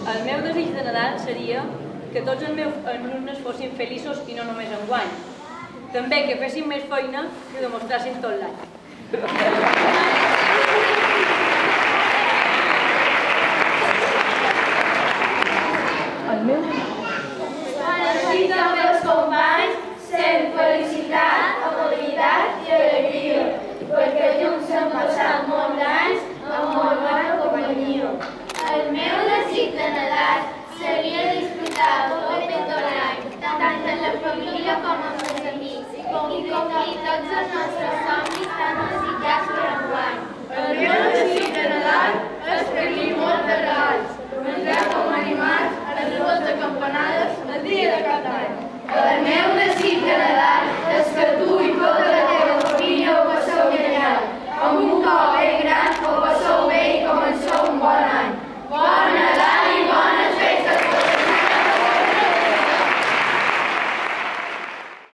El meu desig de Nadal seria que tots els meus alumnes fossin feliços i no només enguany. També que fessin més feina i ho demostrassin tot l'any.